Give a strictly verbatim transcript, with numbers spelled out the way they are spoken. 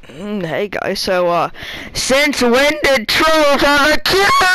Mm, Hey guys, so uh, since when did trolls have a